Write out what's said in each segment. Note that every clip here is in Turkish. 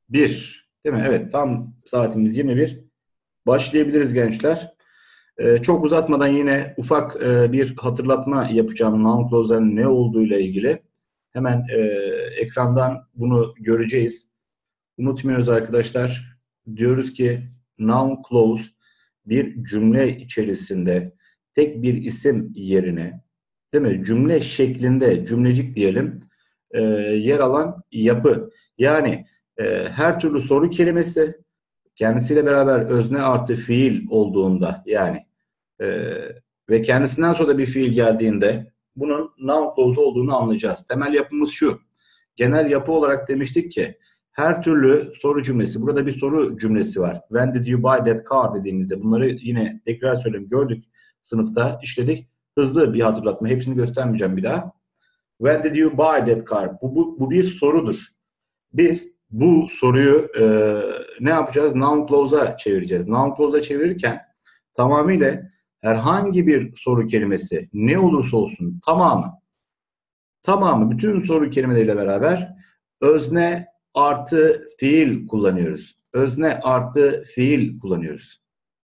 1. Değil mi? Evet, tam saatimiz 21. Başlayabiliriz gençler. Çok uzatmadan yine ufak bir hatırlatma yapacağım noun clause'ların ne olduğuyla ilgili. Hemen ekrandan bunu göreceğiz. Unutmuyoruz arkadaşlar. Diyoruz ki noun clause bir cümle içerisinde tek bir isim yerine, değil mi? Cümle şeklinde, cümlecik diyelim, yer alan yapı. Yani her türlü soru kelimesi kendisiyle beraber özne artı fiil olduğunda yani e, ve kendisinden sonra da bir fiil geldiğinde bunun noun clause olduğunu anlayacağız. Temel yapımız şu. Genel yapı olarak demiştik ki her türlü soru cümlesi, burada bir soru cümlesi var. When did you buy that car dediğimizde bunları yine tekrar söyleyeyim gördük sınıfta işledik. Hızlı bir hatırlatma, hepsini göstermeyeceğim bir daha. When did you buy that car? Bu bir sorudur. Biz bu soruyu ne yapacağız? Noun clause'a çevireceğiz. Noun clause'a çevirirken tamamıyla herhangi bir soru kelimesi ne olursa olsun tamamı bütün soru kelimeleriyle beraber özne artı fiil kullanıyoruz. Özne artı fiil kullanıyoruz.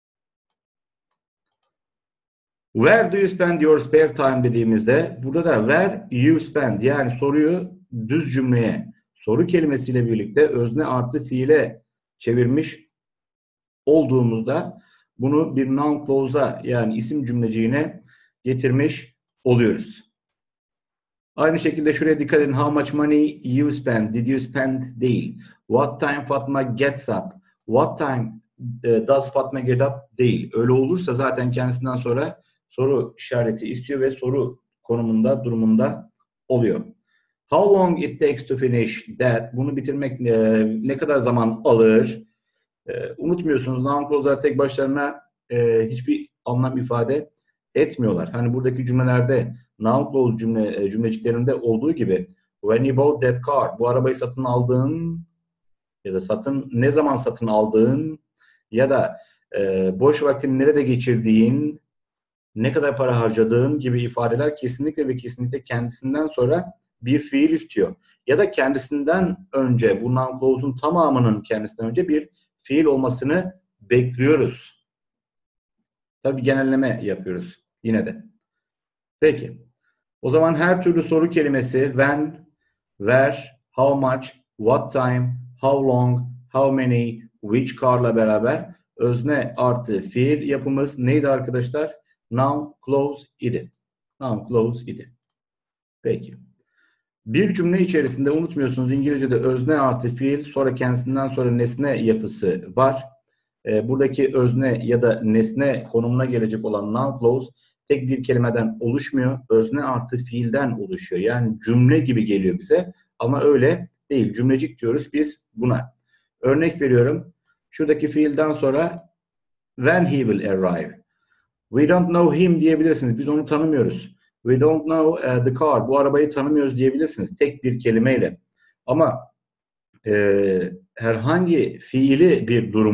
Where do you spend your spare time dediğimizde burada da where you spend yani soruyu düz cümleye soru kelimesiyle birlikte özne artı fiile çevirmiş olduğumuzda bunu bir noun clause'a yani isim cümleciğine getirmiş oluyoruz. Aynı şekilde şuraya dikkat edin. How much money you spend? Did you spend değil. What time Fatma gets up? What time does Fatma get up değil. Öyle olursa zaten kendisinden sonra soru işareti istiyor ve soru konumunda, durumunda oluyor. How long it takes to finish that? Bunu bitirmek ne kadar zaman alır? Unutmuyorsunuz noun clause'lar tek başlarına hiçbir anlam ifade etmiyorlar. Hani buradaki cümlelerde noun clause cümleciklerinde olduğu gibi when you bought that car, bu arabayı satın aldığın ya da ne zaman satın aldığın ya da boş vaktini nerede geçirdiğin, ne kadar para harcadığın gibi ifadeler kesinlikle ve kesinlikle kendisinden sonra bir fiil istiyor. Ya da kendisinden önce, bu noun clause'un tamamının kendisinden önce bir fiil olmasını bekliyoruz. Tabii genelleme yapıyoruz yine de. Peki. O zaman her türlü soru kelimesi when, where, how much, what time, how long, how many, which car'la beraber özne artı fiil yapımız neydi arkadaşlar? Noun clause idi. Noun clause idi. Peki. Bir cümle içerisinde unutmuyorsunuz İngilizce'de özne artı fiil sonra kendisinden sonra nesne yapısı var. Buradaki özne ya da nesne konumuna gelecek olan noun clause tek bir kelimeden oluşmuyor. Özne artı fiilden oluşuyor. Yani cümle gibi geliyor bize ama öyle değil. Cümlecik diyoruz biz buna. Örnek veriyorum. Şuradaki fiilden sonra when he will arrive. We don't know him diyebilirsiniz. Biz onu tanımıyoruz. We don't know the car. Bu arabayı tanımıyoruz diyebilirsiniz. Tek bir kelimeyle. Ama herhangi fiili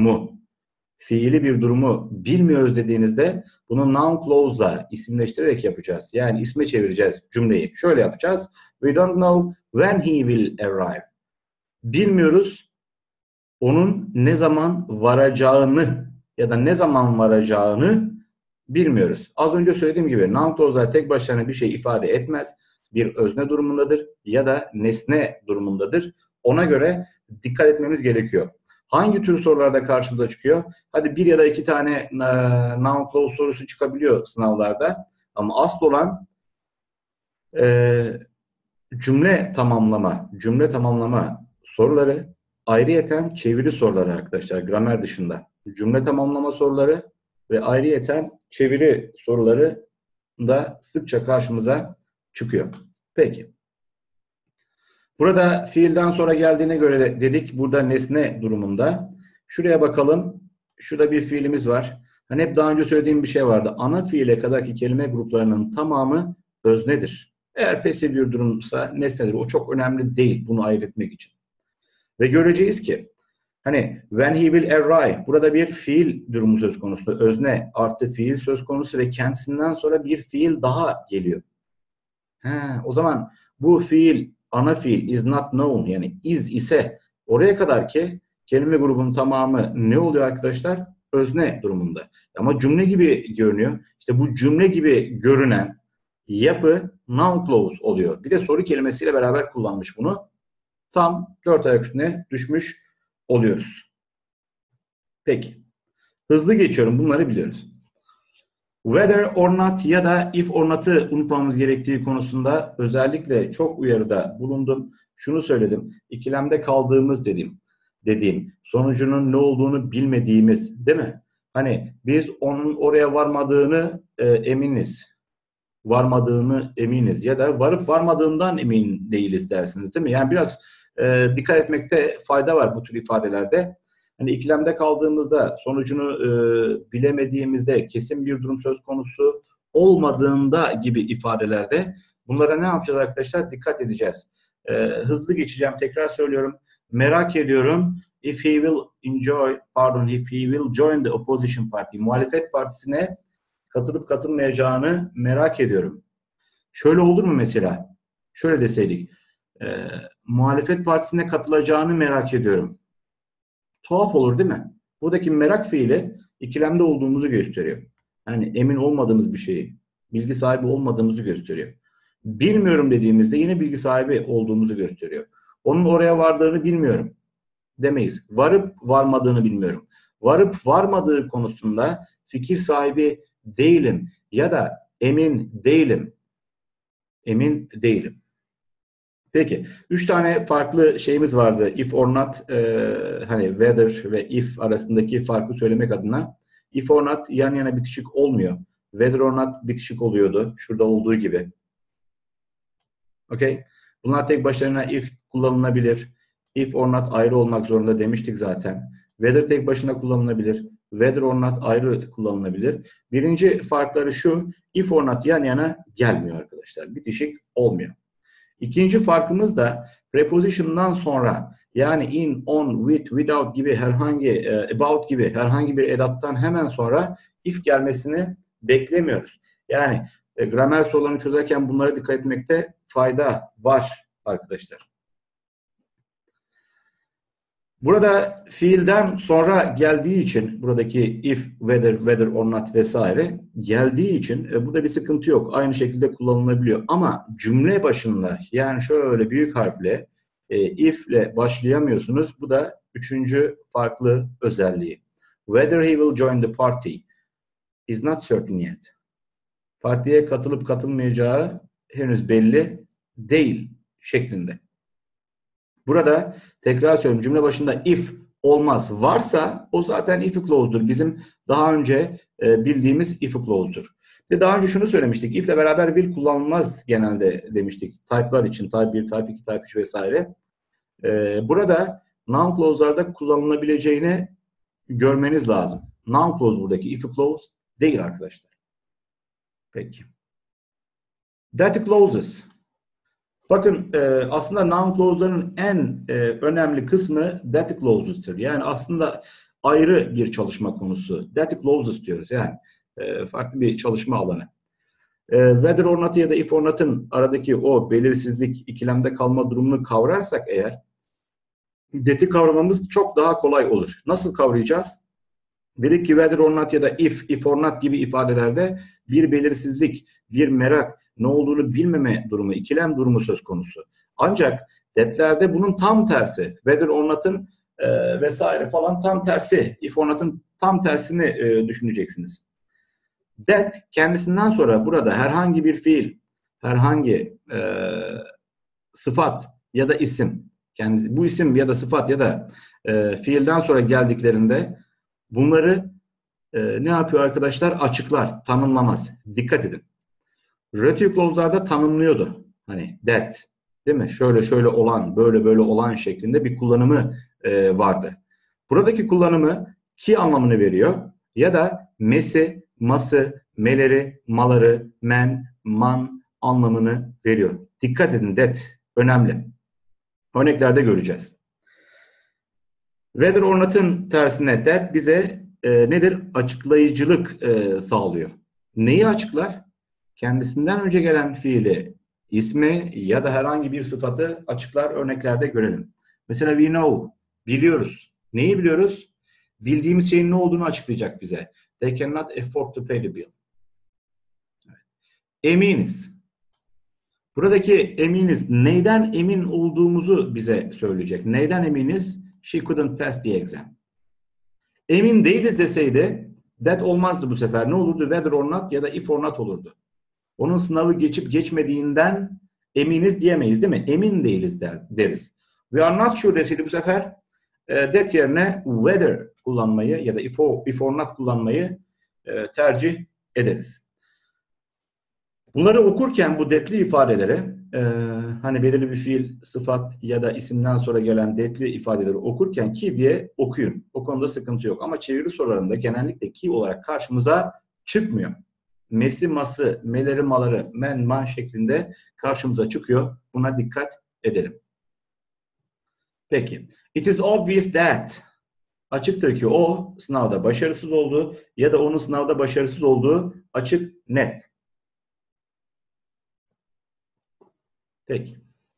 bir durumu bilmiyoruz dediğinizde bunu noun clause'la isimleştirerek yapacağız. Yani isme çevireceğiz cümleyi. Şöyle yapacağız. We don't know when he will arrive. Bilmiyoruz onun ne zaman varacağını ya da ne zaman varacağını bilmiyoruz. Az önce söylediğim gibi noun clause'lar tek başlarına bir şey ifade etmez. Bir özne durumundadır ya da nesne durumundadır. Ona göre dikkat etmemiz gerekiyor. Hangi tür sorularda karşımıza çıkıyor? Hadi bir ya da iki tane noun clause sorusu çıkabiliyor sınavlarda. Ama asıl olan cümle tamamlama soruları, ayrıyeten çeviri soruları arkadaşlar, gramer dışında. Cümle tamamlama soruları ve ayrıyeten çeviri soruları da sıkça karşımıza çıkıyor. Peki. Burada fiilden sonra geldiğine göre de dedik burada nesne durumunda. Şuraya bakalım. Şurada bir fiilimiz var. Hani hep daha önce söylediğim bir şey vardı. Ana fiile kadarki kelime gruplarının tamamı öznedir. Eğer pasif bir durumsa nesnedir. O çok önemli değil bunu ayırt etmek için. Ve göreceğiz ki hani when he will arrive burada bir fiil durumu söz konusu. Özne artı fiil söz konusu ve kendisinden sonra bir fiil daha geliyor. O zaman bu fiil ana fiil is not known yani is ise Oraya kadar ki kelime grubunun tamamı ne oluyor arkadaşlar? Özne durumunda. Ama cümle gibi görünüyor. İşte bu cümle gibi görünen yapı noun clause oluyor. Bir de soru kelimesiyle beraber kullanmış bunu. Tam 4 ayak üstüne düşmüş oluyoruz. Peki. Hızlı geçiyorum. Bunları biliyoruz. Whether or not ya da if or not'ı unutmamamız gerektiği konusunda özellikle çok uyarıda bulundum. Şunu söyledim. İkilemde kaldığımız dediğim sonucunun ne olduğunu bilmediğimiz, değil mi? Hani biz onun oraya varmadığını eminiz. Varmadığını eminiz ya da varıp varmadığından emin değiliz dersiniz, değil mi? Yani biraz dikkat etmekte fayda var bu tür ifadelerde. Hani ikilemde kaldığımızda, sonucunu bilemediğimizde, kesin bir durum söz konusu olmadığında gibi ifadelerde bunlara ne yapacağız arkadaşlar? Dikkat edeceğiz. Hızlı geçeceğim. Tekrar söylüyorum. Merak ediyorum. If he will join the opposition party. Muhalefet partisine katılıp katılmayacağını merak ediyorum. Şöyle olur mu mesela? Şöyle deseydik. Muhalefet partisine katılacağını merak ediyorum. Tuhaf olur değil mi? Buradaki merak fiili ikilemde olduğumuzu gösteriyor. Yani emin olmadığımız bir şeyi, bilgi sahibi olmadığımızı gösteriyor. Bilmiyorum dediğimizde yine bilgi sahibi olduğumuzu gösteriyor. Onun oraya vardığını bilmiyorum demeyiz. Varıp varmadığını bilmiyorum. Varıp varmadığı konusunda fikir sahibi değilim ya da emin değilim. Emin değilim. Peki. 3 tane farklı şeyimiz vardı. If or not, hani whether ve if arasındaki farkı söylemek adına. If or not yan yana bitişik olmuyor. Whether or not bitişik oluyordu. Şurada olduğu gibi. Okay? Bunlar tek başlarına if kullanılabilir. If or not ayrı olmak zorunda demiştik zaten. Whether tek başına kullanılabilir. Whether or not ayrı kullanılabilir. Birinci farkları şu. If or not yan yana gelmiyor arkadaşlar. Bitişik olmuyor. İkinci farkımız da preposition'dan sonra, yani in, on, with, without gibi herhangi, about gibi herhangi bir edattan hemen sonra if gelmesini beklemiyoruz. Yani gramer sorularını çözerken bunlara dikkat etmekte fayda var arkadaşlar. Burada fiilden sonra geldiği için, buradaki if, whether or not vesaire geldiği için burada bir sıkıntı yok. Aynı şekilde kullanılabiliyor. Ama cümle başında, yani şöyle büyük harfle if ile başlayamıyorsunuz. Bu da üçüncü farklı özelliği. Whether he will join the party is not certain yet. Partiye katılıp katılmayacağı henüz belli değil şeklinde. Burada tekrar söylüyorum, cümle başında if olmaz. Varsa o zaten if clause'dur. Bizim daha önce bildiğimiz if clause'dur. Ve daha önce şunu söylemiştik. If ile beraber will kullanılmaz genelde demiştik. Type'lar için type 1, type 2, type 3 vesaire. Burada noun clause'larda kullanılabileceğini görmeniz lazım. Noun clause buradaki if clause değil arkadaşlar. Peki. That clauses. Bakın aslında noun clause'ların en önemli kısmı that clauses'tır. Yani aslında ayrı bir çalışma konusu. That clauses diyoruz. Yani farklı bir çalışma alanı. Whether or not ya da if or not'ın aradaki o belirsizlik, ikilemde kalma durumunu kavrarsak eğer, that'i kavramamız çok daha kolay olur. Nasıl kavrayacağız? Dedik ki whether or not ya da if or not gibi ifadelerde bir belirsizlik, bir merak, ne olduğunu bilmeme durumu, ikilem durumu söz konusu. Ancak that'lerde bunun tam tersi. Whether or not'ın vesaire falan tam tersi. If or not'ın tam tersini düşüneceksiniz. That kendisinden sonra burada herhangi bir fiil, herhangi sıfat ya da isim, bu isim ya da sıfat ya da fiilden sonra geldiklerinde bunları ne yapıyor arkadaşlar? Açıklar, tanımlamaz. Dikkat edin. Relative clause'larda tanımlıyordu. Hani that, değil mi? Şöyle şöyle olan, böyle böyle olan şeklinde bir kullanımı vardı. Buradaki kullanımı ki anlamını veriyor ya da mesi, ması, meleri, maları, men, man anlamını veriyor. Dikkat edin, that önemli. Örneklerde göreceğiz. Whether or not'ın tersine that bize nedir? Açıklayıcılık sağlıyor. Neyi açıklar? Kendisinden önce gelen fiili, ismi ya da herhangi bir sıfatı açıklar. Örneklerde görelim. Mesela we know Biliyoruz. Neyi biliyoruz? Bildiğimiz şeyin ne olduğunu açıklayacak bize. They cannot afford to pay the bill. Eminiz. Buradaki eminiz neyden emin olduğumuzu bize söyleyecek. Neyden eminiz? She couldn't pass the exam. Emin değiliz deseydi that olmazdı bu sefer. Ne olurdu? Whether or not ya da if or not olurdu. Onun sınavı geçip geçmediğinden eminiz diyemeyiz değil mi? Emin değiliz deriz. We are not sure deseydi bu sefer that yerine whether kullanmayı ya da if or not kullanmayı tercih ederiz. Bunları okurken bu that'li ifadeleri hani belirli bir fiil, sıfat ya da isimden sonra gelen that'li ifadeleri okurken ki diye okuyun. O konuda sıkıntı yok. Ama çeviri sorularında genellikle ki olarak karşımıza çıkmıyor. Mesi, ması, meleri, maları, men, man şeklinde karşımıza çıkıyor. Buna dikkat edelim. Peki. It is obvious that. Açıktır ki o sınavda başarısız oldu ya da onun sınavda başarısız olduğu açık, net. Peki.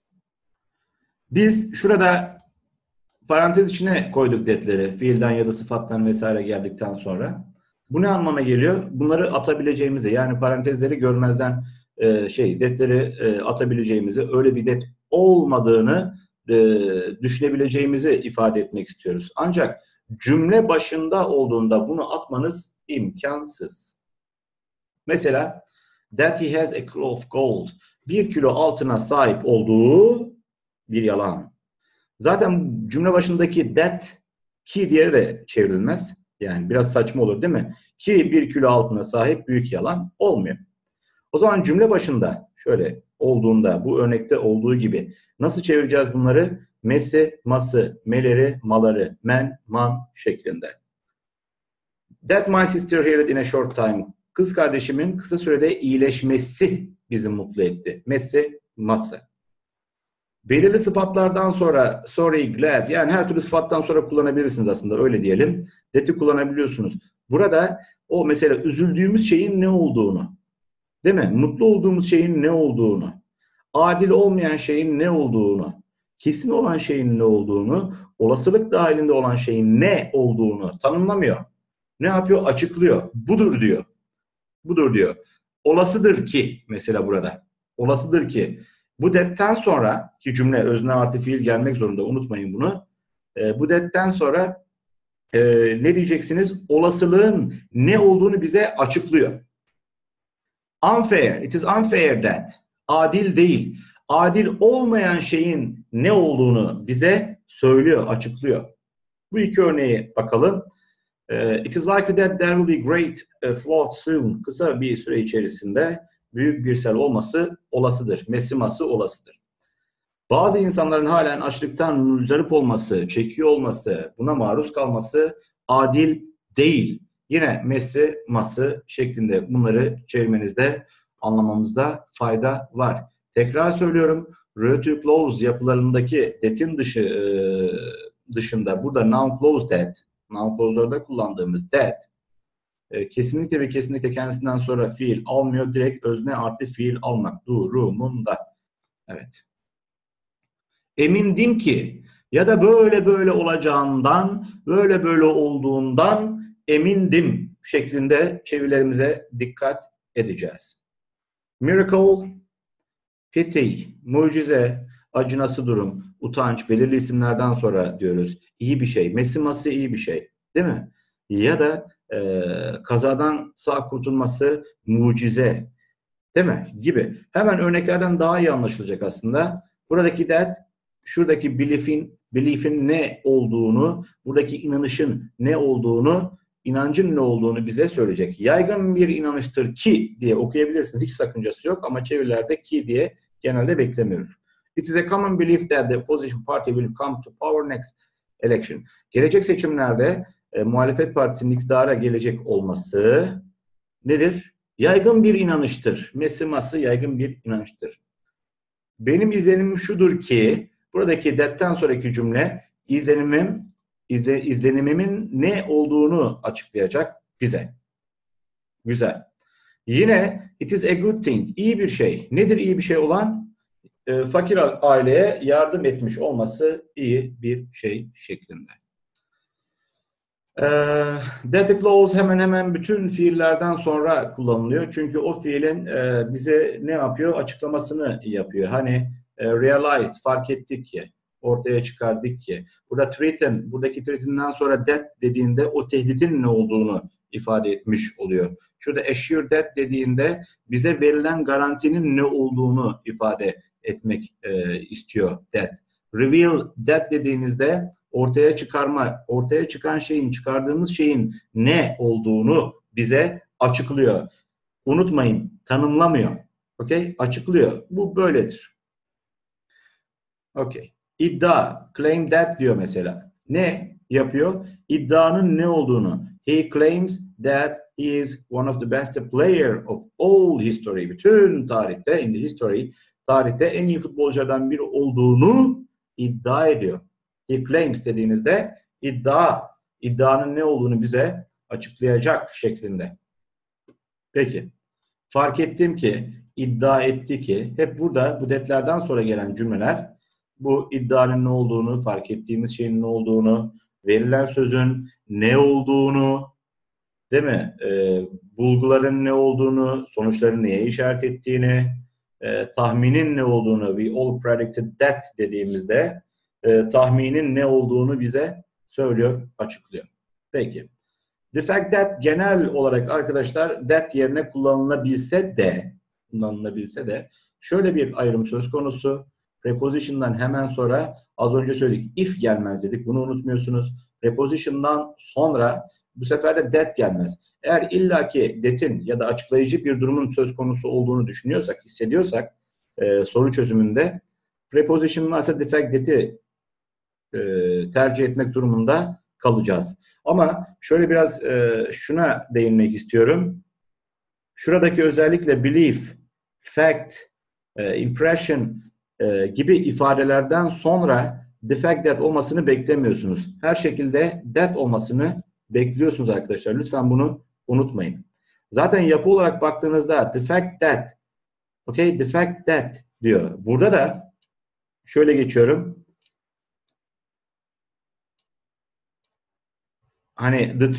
Biz şurada parantez içine koyduk that'leri. Fiilden ya da sıfattan vesaire geldikten sonra. Bu ne anlama geliyor? Bunları atabileceğimizi, yani parantezleri görmezden that'leri atabileceğimizi, öyle bir that olmadığını düşünebileceğimizi ifade etmek istiyoruz. Ancak cümle başında olduğunda bunu atmanız imkansız. Mesela that he has a kilo of gold. 1 kilo altına sahip olduğu bir yalan. Zaten cümle başındaki that ki diye de çevrilmez. Yani biraz saçma olur değil mi? Ki 1 kilo altına sahip büyük yalan olmuyor. O zaman cümle başında şöyle olduğunda, bu örnekte olduğu gibi nasıl çevireceğiz bunları? Mesi, ması, meleri, maları, men, man şeklinde. That my sister healed in a short time. Kız kardeşimin kısa sürede iyileşmesi bizi mutlu etti. Mesi, ması. Belirli sıfatlardan sonra sorry, glad, yani her türlü sıfattan sonra kullanabilirsiniz aslında, öyle diyelim. That'i kullanabiliyorsunuz. Burada o mesela üzüldüğümüz şeyin ne olduğunu, değil mi? Mutlu olduğumuz şeyin ne olduğunu, adil olmayan şeyin ne olduğunu, kesin olan şeyin ne olduğunu, olasılık dahilinde olan şeyin ne olduğunu tanımlamıyor. Ne yapıyor? Açıklıyor. Budur diyor. Budur diyor. Olasıdır ki mesela burada. Olasıdır ki. Bu that'ten sonra ki cümle özne artı fiil gelmek zorunda, unutmayın bunu. Bu that'ten sonra ne diyeceksiniz? Olasılığın ne olduğunu bize açıklıyor. Unfair. It is unfair that. Adil değil. Adil olmayan şeyin ne olduğunu bize söylüyor, açıklıyor. Bu iki örneğe bakalım. It is likely that there will be great flood soon. Kısa bir süre içerisinde büyük bir sel olması olasıdır. Mesiması olasıdır. Bazı insanların halen açlıktan muzdarip olması, çekiyor olması, buna maruz kalması adil değil. Yine mesi, ması şeklinde bunları çevirmenizde, anlamamızda fayda var. Tekrar söylüyorum. Relative clause yapılarındaki that'in dışında burada noun clause that, noun clause'larda kullandığımız that kesinlikle ve kesinlikle kendisinden sonra fiil almıyor. Direkt özne artı fiil almak durumunda. Evet. Emindim ki ya da böyle böyle olacağından, böyle böyle olduğundan emindim şeklinde çevirilerimize dikkat edeceğiz. Miracle, pity, mucize, acınası durum, utanç, belirli isimlerden sonra diyoruz. İyi bir şey, mesiması iyi bir şey, değil mi? Ya da kazadan sağ kurtulması mucize, değil mi? Gibi. Hemen örneklerden daha iyi anlaşılacak aslında. Buradaki that, şuradaki belief'in ne olduğunu, buradaki inanışın ne olduğunu, inancın ne olduğunu bize söyleyecek. Yaygın bir inanıştır ki diye okuyabilirsiniz. Hiç sakıncası yok ama çevirilerde ki diye genelde beklemiyoruz. It is a common belief that the opposition party will come to power next election. Gelecek seçimlerde muhalefet partisinin iktidara gelecek olması nedir? Yaygın bir inanıştır. Mesiması yaygın bir inanıştır. Benim izlenimim şudur ki, buradaki that'ten sonraki cümle izlenimimin ne olduğunu açıklayacak bize. Güzel. Yine it is a good thing. İyi bir şey. Nedir iyi bir şey olan? fakir aileye yardım etmiş olması iyi bir şey şeklinde. That clause hemen hemen bütün fiillerden sonra kullanılıyor. Çünkü o fiilin bize ne yapıyor? Açıklamasını yapıyor. Hani realized, fark ettik ki, ortaya çıkardık ki. Burada threaten, buradaki threaten'den sonra that dediğinde o tehditin ne olduğunu ifade etmiş oluyor. Şurada assure that dediğinde bize verilen garantinin ne olduğunu ifade etmek istiyor that. Reveal that dediğinizde ortaya çıkarma, ortaya çıkan şeyin, çıkardığımız şeyin ne olduğunu bize açıklıyor. Unutmayın, tanımlamıyor. Okay? Açıklıyor. Bu böyledir. Okay. İddia, claim that diyor mesela. Ne yapıyor? İddianın ne olduğunu. He claims that he is one of the best player of all history. Bütün tarihte, in the history, tarihte en iyi futbolculardan biri olduğunu iddia ediyor. He claims dediğinizde iddianın ne olduğunu bize açıklayacak şeklinde. Peki. Fark ettim ki, iddia etti ki, hep burada bu detlerden sonra gelen cümleler bu iddianın ne olduğunu, fark ettiğimiz şeyin ne olduğunu, verilen sözün ne olduğunu, değil mi? Bulguların ne olduğunu, sonuçların neye işaret ettiğini, tahminin ne olduğunu, we all predicted that dediğimizde tahminin ne olduğunu bize söylüyor, açıklıyor. Peki. The fact that genel olarak arkadaşlar that yerine kullanılabilse de şöyle bir ayrım söz konusu. Preposition'dan hemen sonra az önce söyledik if gelmez dedik. Bunu unutmuyorsunuz. Preposition'dan sonra bu sefer de that gelmez. Eğer illaki that'in ya da açıklayıcı bir durumun söz konusu olduğunu düşünüyorsak, hissediyorsak soru çözümünde preposition varsa the fact that'i tercih etmek durumunda kalacağız. Ama şöyle biraz şuna değinmek istiyorum. Şuradaki özellikle belief, fact, impression gibi ifadelerden sonra the fact that olmasını beklemiyorsunuz. Her şekilde that olmasını bekliyorsunuz arkadaşlar. Lütfen bunu unutmayın. Zaten yapı olarak baktığınızda the fact that, okay, the fact that diyor. Burada da şöyle geçiyorum. Hani the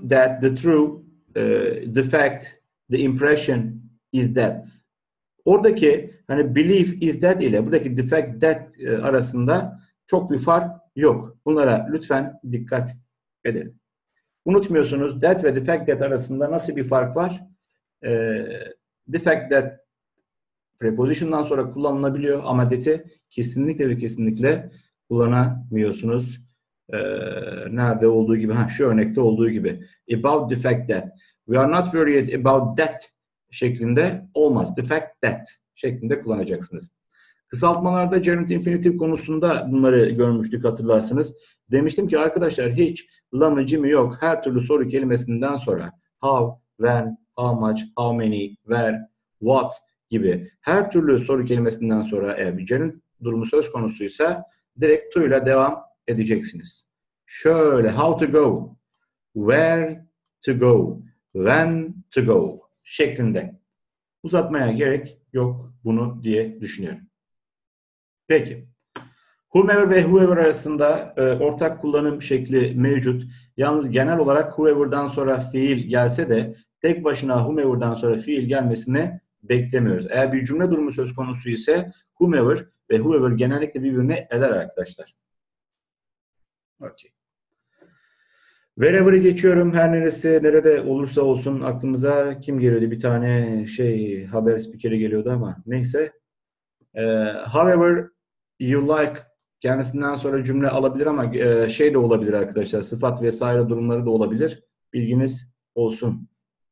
fact, the impression is that. Oradaki hani belief is that ile buradaki the fact that arasında çok bir fark yok. Bunlara lütfen dikkat edelim. Unutmuyorsunuz that ve the fact that arasında nasıl bir fark var? The fact that preposition'dan sonra kullanılabiliyor ama that'i kesinlikle ve kesinlikle kullanamıyorsunuz. Nerede olduğu gibi, şu örnekte olduğu gibi. About the fact that. We are not worried about that şeklinde olmaz. The fact that şeklinde kullanacaksınız. Kısaltmalarda gerund infinitive konusunda bunları görmüştük hatırlarsınız. Demiştim ki arkadaşlar hiç lamı cimi yok. Her türlü soru kelimesinden sonra how, when, how much, how many, where, what gibi her türlü soru kelimesinden sonra eğer bir gerund durumu söz konusuysa direkt to ile devam edeceksiniz. Şöyle how to go, where to go, when to go şeklinde. Uzatmaya gerek yok bunu diye düşünüyorum. Peki. Whomever ve whoever arasında ortak kullanım şekli mevcut. Yalnız genel olarak whoever'dan sonra fiil gelse de tek başına whomever'dan sonra fiil gelmesini beklemiyoruz. Eğer bir cümle durumu söz konusu ise whomever ve whoever genellikle birbirini eder arkadaşlar. Okay. Wherever'ı geçiyorum. Her nerede olursa olsun aklımıza kim geliyordu? Bir tane haber spikeri geliyordu ama neyse. However you like kendisinden sonra cümle alabilir ama de olabilir arkadaşlar. Sıfat vesaire durumları da olabilir. Bilginiz olsun.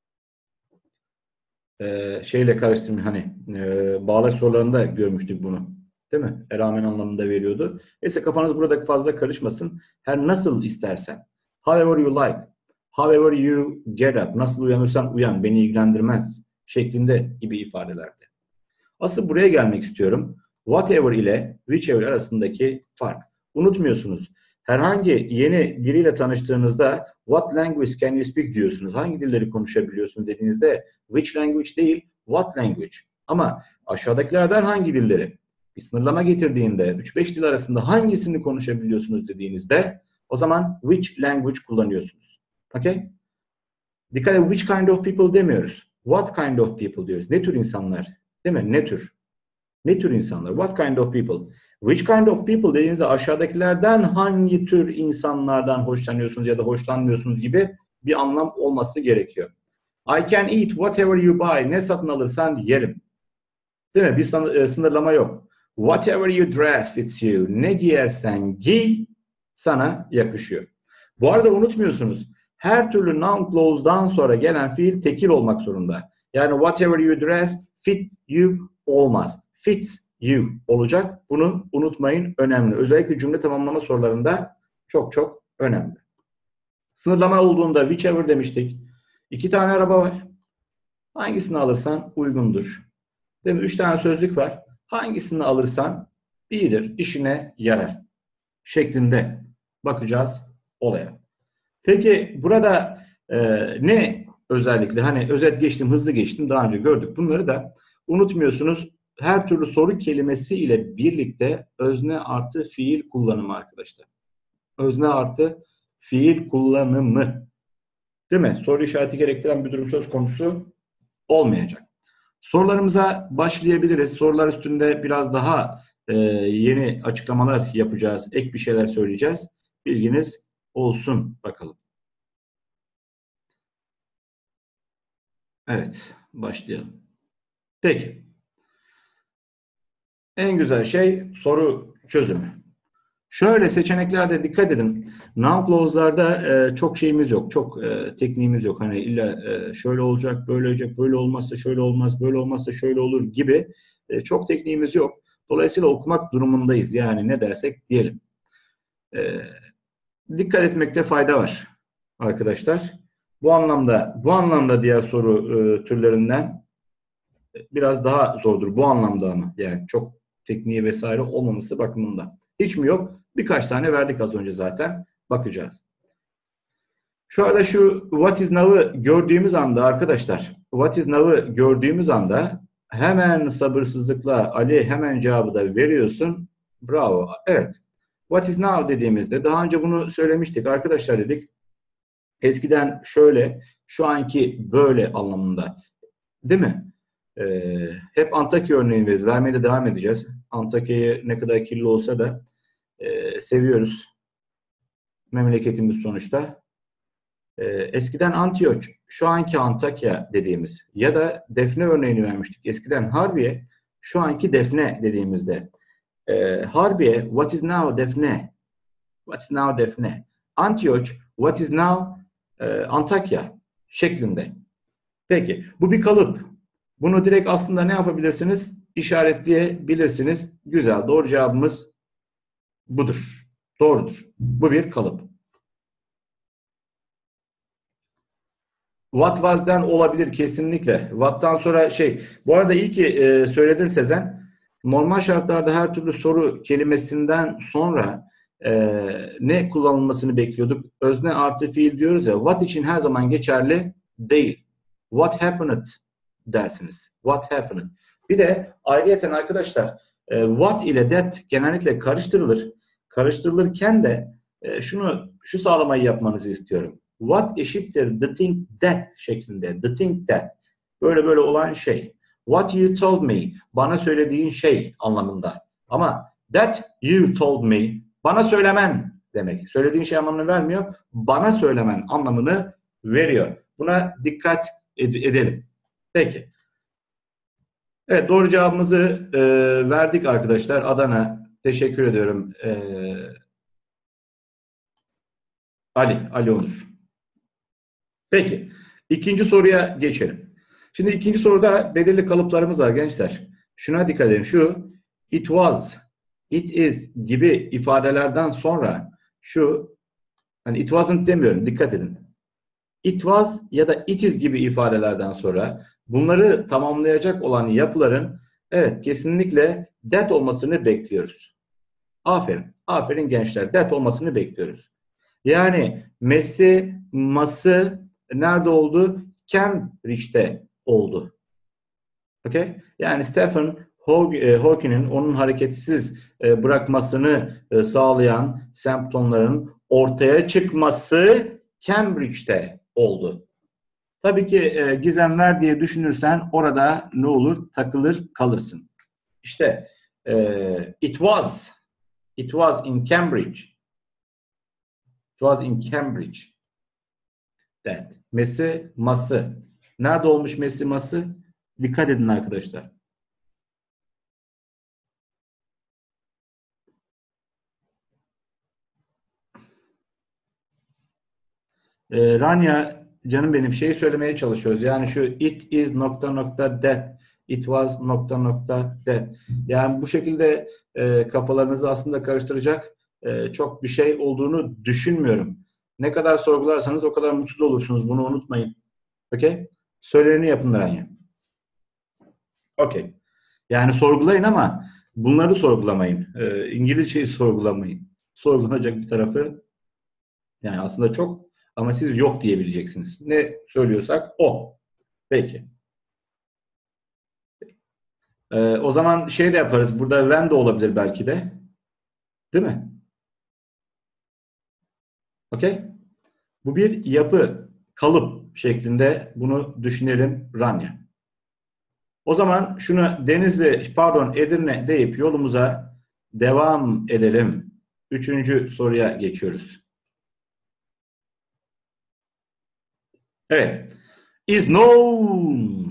Şeyle karıştırmayın bağlaç sorularında görmüştük bunu. Değil mi? Rağmen anlamında veriyordu. Neyse kafanız burada fazla karışmasın. Her nasıl istersen. However you like. However you get up. Nasıl uyanırsan uyan. Beni ilgilendirmez. Şeklinde gibi ifadelerde. Asıl buraya gelmek istiyorum. Whatever ile whichever arasındaki fark. Unutmuyorsunuz. Herhangi yeni biriyle tanıştığınızda what language can you speak diyorsunuz. Hangi dilleri konuşabiliyorsun dediğinizde which language değil what language. Ama aşağıdakilerden hangi dilleri? bir sınırlama getirdiğinde 3-5 dil arasında hangisini konuşabiliyorsunuz dediğinizde o zaman which language kullanıyorsunuz. Okay? Dikkat edin, which kind of people demiyoruz. What kind of people diyoruz. Ne tür insanlar? Değil mi? Ne tür? Ne tür insanlar? What kind of people? Which kind of people dediğinizde aşağıdakilerden hangi tür insanlardan hoşlanıyorsunuz ya da hoşlanmıyorsunuz gibi bir anlam olması gerekiyor. I can eat whatever you buy. Ne satın alırsan yerim. Değil mi? Bir sınırlama yok. Whatever you dress fits you. Ne giyersen giy sana yakışıyor. Bu arada unutmuyorsunuz. Her türlü noun clause'dan sonra gelen fiil tekil olmak zorunda. Yani whatever you dress fit you olmaz. Fits you olacak. Bunu unutmayın. Önemli. Özellikle cümle tamamlama sorularında çok çok önemli. Sınırlama olduğunda whichever demiştik. 2 tane araba var. Hangisini alırsan uygundur. Değil mi? 3 tane sözlük var. Hangisini alırsan iyidir, işine yarar şeklinde bakacağız olaya. Peki burada ne özellikle, hani özet geçtim, hızlı geçtim, daha önce gördük. Bunları da unutmuyorsunuz. Her türlü soru kelimesi ile birlikte özne artı fiil kullanımı arkadaşlar. Özne artı fiil kullanımı. Değil mi? Soru işareti gerektiren bir durum söz konusu olmayacak. Sorularımıza başlayabiliriz. Sorular üstünde biraz daha yeni açıklamalar yapacağız. Ek bir şeyler söyleyeceğiz. Bilginiz olsun bakalım. Evet, başlayalım. Peki. En güzel şey soru çözümü. Şöyle seçeneklerde dikkat edin. Noun clause'larda çok şeyimiz yok. Çok tekniğimiz yok. Hani illa şöyle olacak, böyle olacak, böyle olmazsa şöyle olmaz, böyle olmazsa şöyle olur gibi çok tekniğimiz yok. Dolayısıyla okumak durumundayız. Yani ne dersek diyelim. Dikkat etmekte fayda var arkadaşlar. Bu anlamda diğer soru türlerinden biraz daha zordur. Bu anlamda ama yani çok tekniği vesaire olmaması bakımından. Hiç mi yok? Birkaç tane verdik az önce zaten. Bakacağız. Şu arada şu what is now'ı gördüğümüz anda arkadaşlar, what is now'ı gördüğümüz anda hemen sabırsızlıkla Ali hemen cevabı da veriyorsun. Bravo. Evet. What is now dediğimizde daha önce bunu söylemiştik arkadaşlar dedik. Eskiden şöyle, şu anki böyle anlamında. Değil mi? Hep Antakya örneğini veririz. Vermeye de devam edeceğiz. Antakya'yı ne kadar kirli olsa da seviyoruz. Memleketimiz sonuçta. Eskiden Antioç, şu anki Antakya dediğimiz ya da Defne örneğini vermiştik. Eskiden Harbiye, şu anki Defne dediğimizde. Harbiye, what is now Defne? What is now Defne? Antioç, what is now Antakya şeklinde. Peki, bu bir kalıp. Bunu direkt aslında ne yapabilirsiniz? İşaretleyebilirsiniz. Güzel, doğru cevabımız budur. Doğrudur. Bu bir kalıp. What was'den olabilir kesinlikle. What'tan sonra bu arada iyi ki söyledin Sezen. Normal şartlarda her türlü soru kelimesinden sonra ne kullanılmasını bekliyorduk? Özne artı fiil diyoruz ya. What için her zaman geçerli değil. What happened dersiniz. What happened. Bir de ayrıyeten arkadaşlar what ile that genellikle karıştırılır. Karıştırılırken de şu sağlamayı yapmanızı istiyorum. What eşittir the thing that şeklinde. The thing that. Böyle olan şey. What you told me. Bana söylediğin şey anlamında. Ama that you told me. Bana söylemen demek. Söylediğin şey anlamını vermiyor. Bana söylemen anlamını veriyor. Buna dikkat edelim. Peki. Evet, doğru cevabımızı verdik arkadaşlar. Adana. Teşekkür ediyorum. Ali Onur. Peki. İkinci soruya geçelim. Şimdi ikinci soruda belirli kalıplarımız var gençler. Şuna dikkat edin. Şu it was, it is gibi ifadelerden sonra hani it wasn't demiyorum. Dikkat edin. It was ya da it is gibi ifadelerden sonra bunları tamamlayacak olan yapıların evet kesinlikle that olmasını bekliyoruz. Aferin. Aferin gençler. That olmasını bekliyoruz. Yani Messi, Mas'ı nerede oldu? Cambridge'de oldu. Okay? Yani Stephen Hawking'in onun hareketsiz bırakmasını sağlayan semptomların ortaya çıkması Cambridge'de oldu. Tabii ki gizem ver diye düşünürsen orada ne olur? Takılır kalırsın. İşte it was in Cambridge. It was in Cambridge that. Mesi, ması. Nerede olmuş mesi, ması? Dikkat edin arkadaşlar. Rania canım benim şeyi söylemeye çalışıyoruz. Yani şu it is nokta nokta that. It was nokta nokta that. Yani bu şekilde kafalarınızı aslında karıştıracak çok bir şey olduğunu düşünmüyorum. Ne kadar sorgularsanız o kadar mutsuz olursunuz. Bunu unutmayın. Okey? Söyleneni yapın Rania. Okey. Yani sorgulayın ama bunları sorgulamayın. İngilizceyi sorgulamayın. Sorgulanacak bir tarafı yani aslında çok ama siz yok diyebileceksiniz. Ne söylüyorsak o. Peki. O zaman şey de yaparız. Burada when de olabilir belki de. Değil mi? Okey. Bu bir yapı, kalıp şeklinde bunu düşünelim Ranya. O zaman şunu Edirne deyip yolumuza devam edelim. 3. soruya geçiyoruz. Evet. Is known.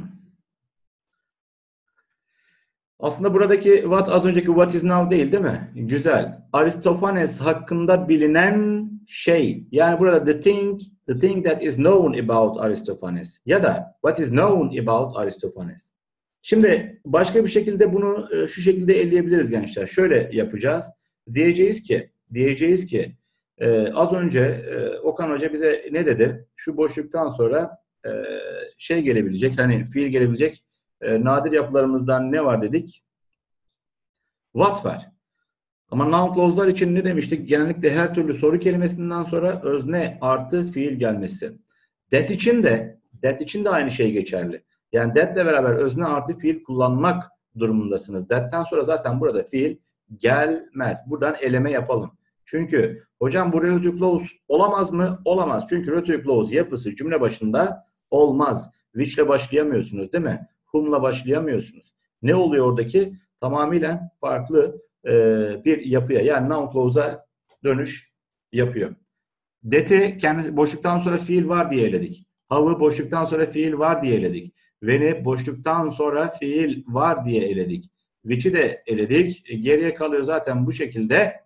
Aslında buradaki what az önceki what is now değil mi? Güzel. Aristophanes hakkında bilinen şey. Yani burada the thing that is known about Aristophanes ya da what is known about Aristophanes. Şimdi başka bir şekilde bunu şu şekilde eleyebiliriz gençler. Şöyle yapacağız. Diyeceğiz ki az önce Okan Hoca bize ne dedi? Şu boşluktan sonra şey gelebilecek, hani fiil gelebilecek nadir yapılarımızdan ne var dedik? What var. Ama noun clause'lar için ne demiştik? Genellikle her türlü soru kelimesinden sonra özne artı fiil gelmesi. That için de aynı şey geçerli. Yani that'le beraber özne artı fiil kullanmak durumundasınız. That'ten sonra zaten burada fiil gelmez. Buradan eleme yapalım. Çünkü hocam bu relative clause olamaz mı? Olamaz. Çünkü relative clause yapısı cümle başında olmaz. Which'le başlayamıyorsunuz değil mi? Whom'la başlayamıyorsunuz. Ne oluyor oradaki? Tamamıyla farklı bir yapıya yani noun clause'a dönüş yapıyor. That'i kendisi boşluktan sonra fiil var diye eledik. Have'ı boşluktan sonra fiil var diye eledik. When'i boşluktan sonra fiil var diye eledik. Which'i de eledik. Geriye kalıyor zaten bu şekilde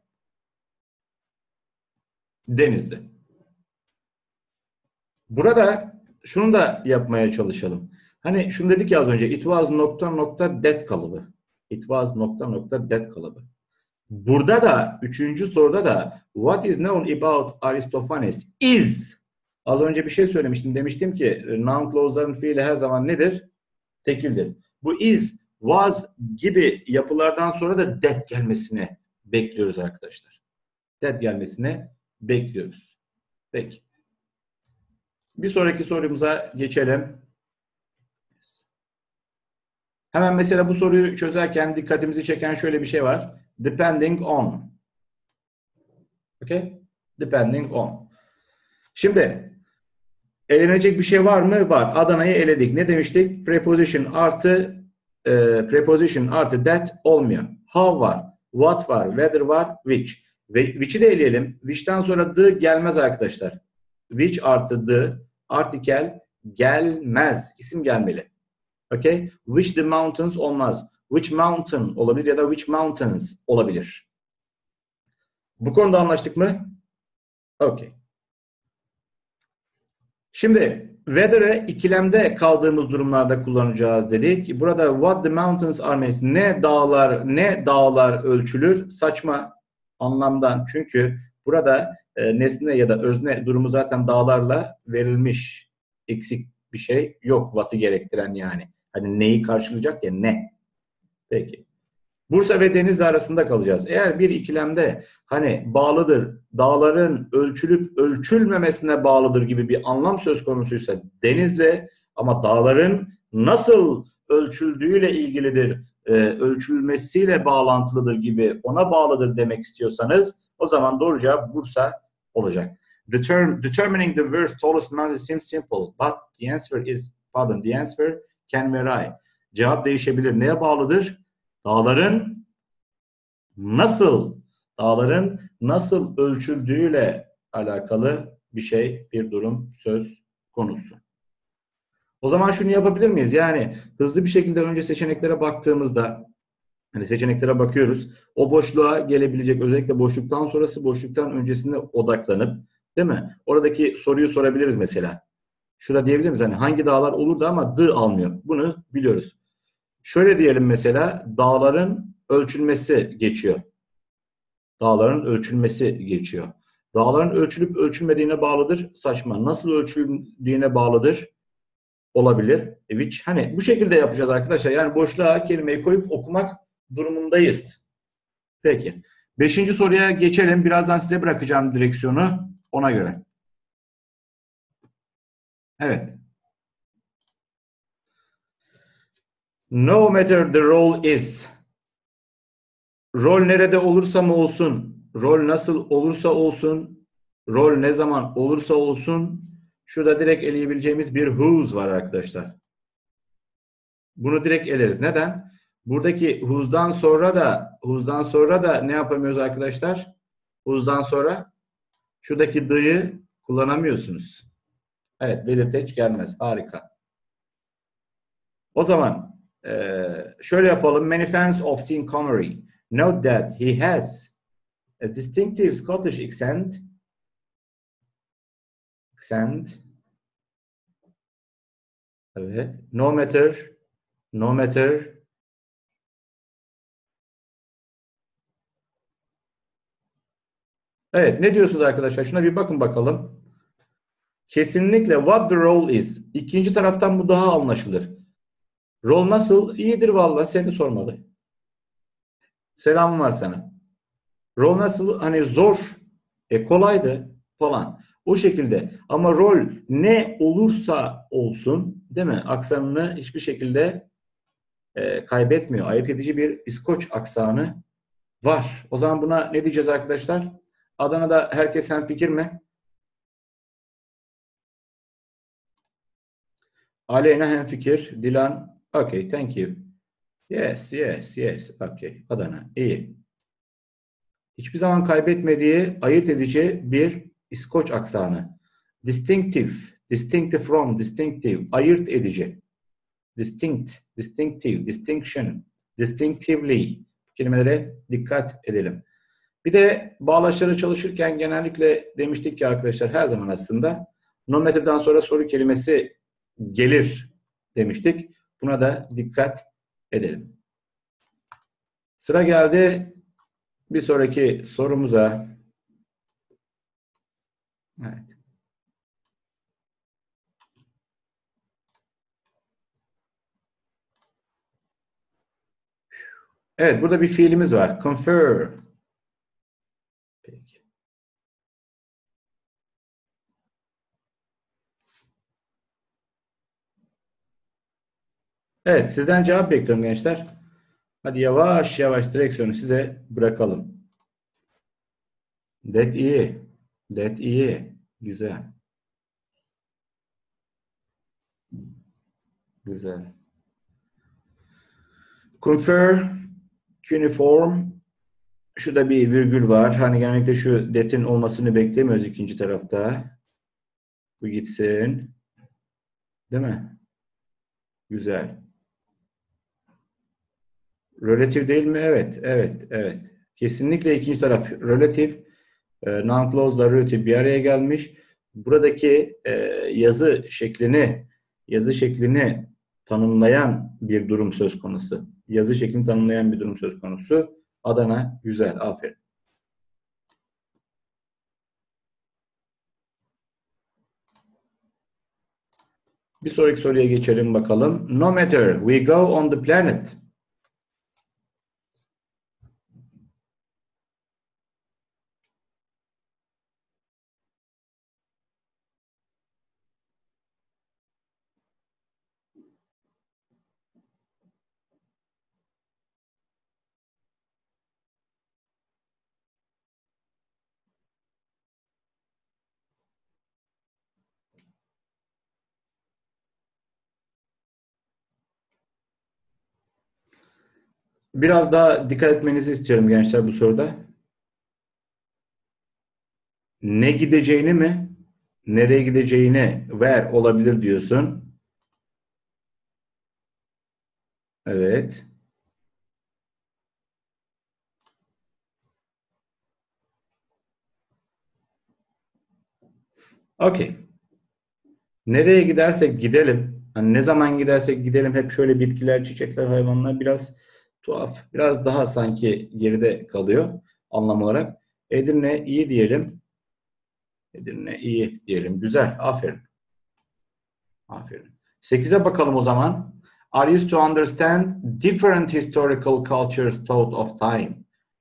Denizli. Burada şunu da yapmaya çalışalım. Hani şunu dedik ya az önce it was nokta nokta that kalıbı. It was nokta nokta that kalıbı. Burada da 3. soruda da what is known about Aristophanes is. Az önce bir şey söylemiştim. Demiştim ki noun clause'ların fiili her zaman nedir? Tekildir. Bu is, was gibi yapılardan sonra da that gelmesini bekliyoruz arkadaşlar. That gelmesini bekliyoruz. Peki. Bir sonraki sorumuza geçelim. Hemen mesela bu soruyu çözerken dikkatimizi çeken şöyle bir şey var. Depending on. Okay? Depending on. Şimdi elenecek bir şey var mı? Var. Adana'yı eledik. Ne demiştik? Preposition artı that olmuyor. How var. What var. Whether var. Which. Which'i de eleyelim. Which'ten sonra the gelmez arkadaşlar. Which artı the artikel gelmez. İsim gelmeli. Okay? Which the mountains olmaz. Which mountain olabilir ya da which mountains olabilir. Bu konuda anlaştık mı? Okay. Şimdi whether'ı ikilemde kaldığımız durumlarda kullanacağız dedik. Burada what the mountains are means ne dağlar ölçülür? Saçma anlamdan. Çünkü burada nesne ya da özne durumu zaten dağlarla verilmiş. Eksik bir şey yok what'ı gerektiren yani. Hani neyi karşılayacak ya ne? Peki. Bursa ve Denizli arasında kalacağız. Eğer bir ikilemde hani bağlıdır, dağların ölçülüp ölçülmemesine bağlıdır gibi bir anlam söz konusuysa Denizli ama dağların nasıl ölçüldüğüyle ilgilidir ölçülmesiyle bağlantılıdır gibi ona bağlıdır demek istiyorsanız o zaman doğru cevap Bursa olacak. Determining the world's tallest mountain seems simple, but the answer can vary. Cevap değişebilir. Neye bağlıdır? Dağların nasıl ölçüldüğüyle alakalı bir şey, bir durum söz konusu. O zaman şunu yapabilir miyiz? Yani hızlı bir şekilde önce seçeneklere baktığımızda hani seçeneklere bakıyoruz. O boşluğa gelebilecek özellikle boşluktan sonrası boşluktan öncesinde odaklanıp değil mi? Oradaki soruyu sorabiliriz mesela. Şurada diyebilir miyiz? Hani hangi dağlar olurdu ama D almıyor. Bunu biliyoruz. Şöyle diyelim mesela dağların ölçülmesi geçiyor. Dağların ölçülmesi geçiyor. Dağların ölçülüp ölçülmediğine bağlıdır. Saçma. Nasıl ölçüldüğüne bağlıdır. Olabilir. Which hani bu şekilde yapacağız arkadaşlar. Yani boşluğa kelimeyi koyup okumak durumundayız. Peki. 5. soruya geçelim. Birazdan size bırakacağım direksiyonu. Ona göre. Evet. No matter the role is. Rol nerede olursa mı olsun, rol nasıl olursa olsun, rol ne zaman olursa olsun, şurada direkt eleyebileceğimiz bir whose var arkadaşlar. Bunu direkt eleriz. Neden? Buradaki whose'dan sonra da ne yapamıyoruz arkadaşlar? Whose'dan sonra şuradaki the'yı kullanamıyorsunuz. Evet, belirteç gelmez. Harika. O zaman şöyle yapalım. Many fans of Sean Connery note that he has a distinctive Scottish accent. Evet. No matter. Evet. Ne diyorsunuz arkadaşlar? Şuna bir bakın bakalım. Kesinlikle what the role is. İkinci taraftan bu daha anlaşılır. Rol nasıl? İyidir vallahi seni sormadı. Selam var sana. Rol nasıl? Hani zor. Kolaydı falan. O şekilde. Ama rol ne olursa olsun değil mi? Aksanını hiçbir şekilde kaybetmiyor. Ayırt edici bir İskoç aksanı var. O zaman buna ne diyeceğiz arkadaşlar? Adana'da herkes hemfikir mi? Aleyna hemfikir. Dilan, okay, thank you. Yes. Okay, Adana, iyi. Hiçbir zaman kaybetmediği ayırt edici bir İskoç aksanı. Distinctive from, distinctive, ayırt edici. Distinctive, distinction, distinctively kelimelere dikkat edelim. Bir de bağlaçları çalışırken genellikle demiştik ki arkadaşlar her zaman aslında no matter'dan sonra soru kelimesi gelir demiştik. Buna da dikkat edelim. Sıra geldi bir sonraki sorumuza. Evet. Evet, burada bir fiilimiz var. Confer. Peki. Evet, sizden cevap bekliyorum gençler. Hadi yavaş yavaş direksiyonu size bırakalım. iyi. iyi. Güzel. Güzel. Confer, cuneiform. Şurada bir virgül var. Hani genellikle şu that'in olmasını beklemiyoruz ikinci tarafta. Bu gitsin. Değil mi? Güzel. Relative değil mi? Evet. Kesinlikle ikinci taraf relative. Noun clause'la relative bir araya gelmiş. Buradaki yazı şeklini tanımlayan bir durum söz konusu. Yazı şeklini tanımlayan bir durum söz konusu. Adana güzel. Aferin. Bir sonraki soruya geçelim bakalım. No matter we go on the planet. Biraz daha dikkat etmenizi istiyorum gençler bu soruda. Ne gideceğini mi? Nereye gideceğini where olabilir diyorsun. Evet. Okey. Nereye gidersek gidelim. Hani ne zaman gidersek gidelim hep şöyle bitkiler, çiçekler, hayvanlar biraz tuhaf. Biraz daha sanki geride kalıyor anlam olarak. Edirne iyi diyelim. Edirne iyi diyelim. Güzel. Aferin. Aferin. 8'e bakalım o zaman. Are used to understand different historical cultures thought of time.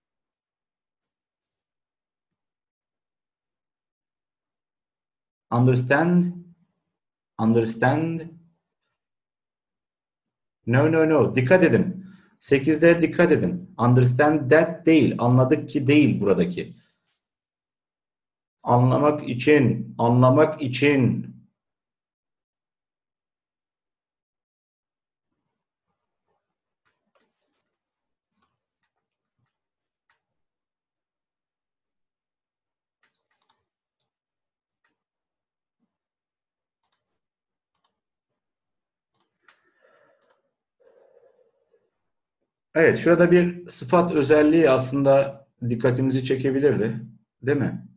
Understand, understand. No, no, no. Dikkat edin. 8'de dikkat edin. Understand that değil. Anladık ki değil buradaki. Anlamak için, anlamak için. Evet, şurada bir sıfat özelliği aslında dikkatimizi çekebilirdi. Değil mi?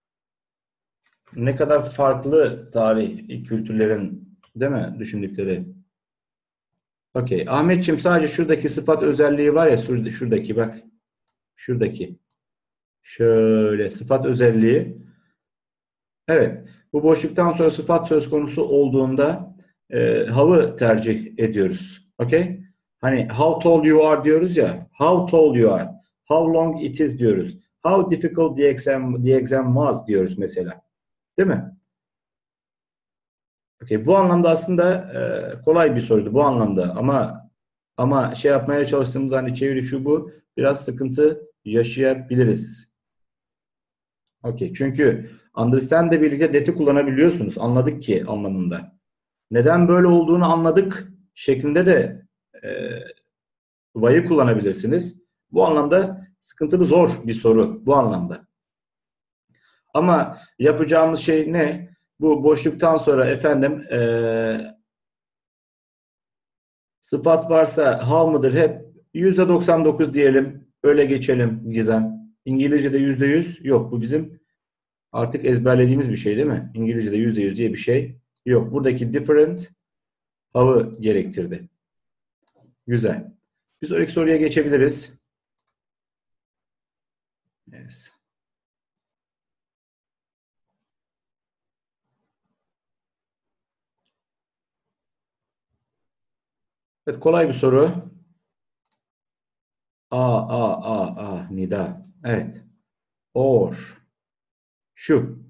Ne kadar farklı tarih kültürlerin, değil mi, düşündükleri. Okey. Ahmetciğim sadece şuradaki sıfat özelliği var ya, şuradaki bak. Şuradaki. Şöyle sıfat özelliği. Evet. Bu boşluktan sonra sıfat söz konusu olduğunda have'ı tercih ediyoruz. Okey? Hani how tall you are diyoruz ya. How tall you are. How long it is diyoruz. How difficult the exam was diyoruz mesela. Değil mi? Okey. Bu anlamda aslında kolay bir soruydu bu anlamda ama şey yapmaya çalıştığımız hani çeviri şu bu biraz sıkıntı yaşayabiliriz. Okey. Çünkü understand ile birlikte that'i kullanabiliyorsunuz. Anladık ki anlamında. Neden böyle olduğunu anladık şeklinde de e, why'ı kullanabilirsiniz. Bu anlamda sıkıntılı zor bir soru bu anlamda. Ama yapacağımız şey ne? Bu boşluktan sonra efendim sıfat varsa how mıdır hep %99 diyelim. Öyle geçelim Gizem. İngilizce'de %100 yok. Bu bizim artık ezberlediğimiz bir şey değil mi? İngilizce'de %100 diye bir şey yok. Buradaki different how'ı gerektirdi. Güzel. Bir sonraki soruya geçebiliriz. Yes. Evet, kolay bir soru. Nida. Evet. Or. Şu.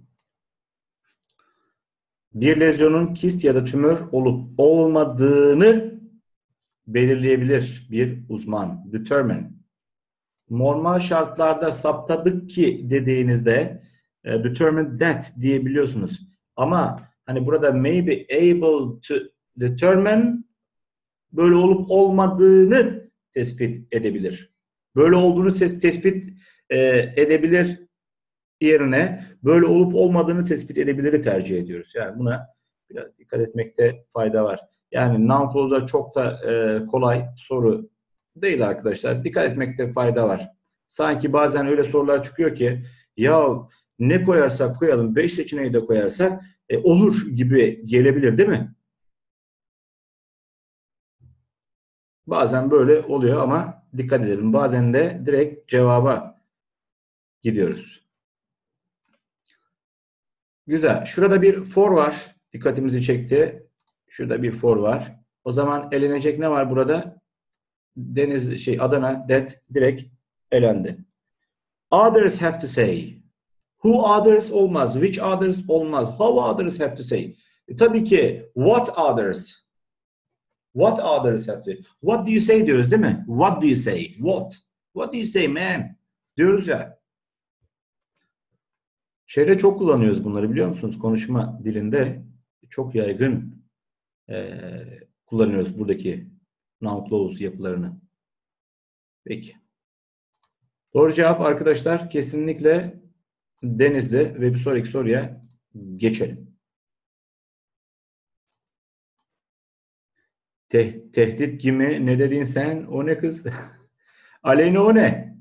Bir lezyonun kist ya da tümör olup olmadığını belirleyebilir bir uzman. Determine. Normal şartlarda saptadık ki dediğinizde determine that diyebiliyorsunuz. Ama hani burada may be able to determine böyle olup olmadığını tespit edebilir. Böyle olduğunu tespit edebilir yerine böyle olup olmadığını tespit edebiliri tercih ediyoruz. Yani buna biraz dikkat etmekte fayda var. Yani noun clause'a çok da kolay soru değil arkadaşlar. Dikkat etmekte fayda var. Sanki bazen öyle sorular çıkıyor ki ya ne koyarsak koyalım 5 seçeneği de koyarsak olur gibi gelebilir değil mi? Bazen böyle oluyor ama dikkat edelim. Bazen de direkt cevaba gidiyoruz. Güzel. Şurada bir for var. Dikkatimizi çekti. Şurada bir for var. O zaman elenecek ne var burada? Adana, that direkt elendi. Others have to say. Who others olmaz. Which others olmaz. How others have to say. Tabii ki what others. What others have to. What do you say diyoruz değil mi? What do you say? What? What do you say man? Diyoruz ya. Şeyde çok kullanıyoruz bunları biliyor musunuz? Konuşma dilinde çok yaygın kullanıyoruz buradaki noun clause yapılarını. Peki. Doğru cevap arkadaşlar kesinlikle Denizli ve bir sonraki soruya geçelim. Tehdit kimi? Ne dedin sen? O ne kız? Aleyna o ne?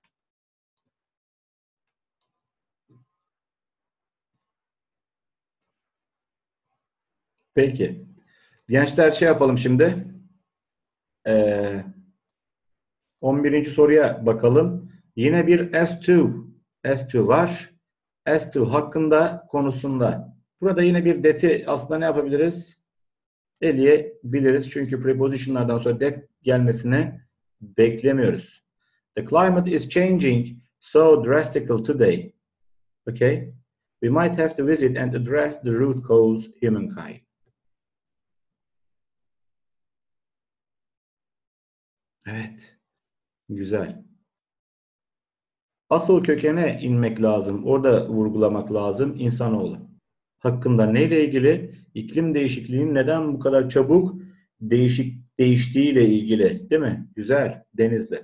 Peki. Gençler şey yapalım şimdi. Ee, 11. soruya bakalım. Yine bir S2 var. S2 hakkında konusunda. Burada yine bir that'i aslında ne yapabiliriz? Eleyebiliriz. Çünkü prepositionlardan sonra that gelmesini beklemiyoruz. The climate is changing so drastically today. Okay? We might have to visit and address the root cause humankind. Evet. Güzel. Asıl kökene inmek lazım. Orada vurgulamak lazım insanoğlu. Hakkında neyle ilgili? İklim değişikliğinin neden bu kadar çabuk değiştiğiyle ilgili. Değil mi? Güzel. Denizli.